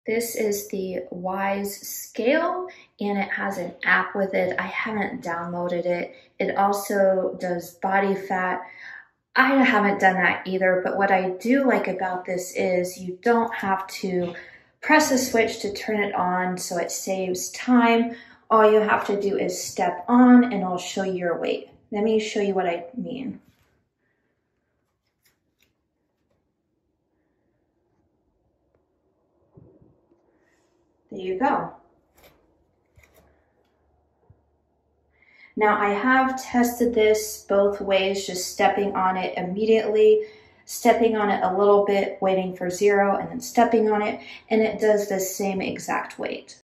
This is the Wyze scale, and it has an app with it. I haven't downloaded it. It also does body fat. I haven't done that either, but what I do like about this is you don't have to press a switch to turn it on, so it saves time. All you have to do is step on and it'll show you your weight. Let me show you what I mean. There you go. Now I have tested this both ways, just stepping on it immediately, stepping on it a little bit, waiting for 0, and then stepping on it, and it does the same exact weight.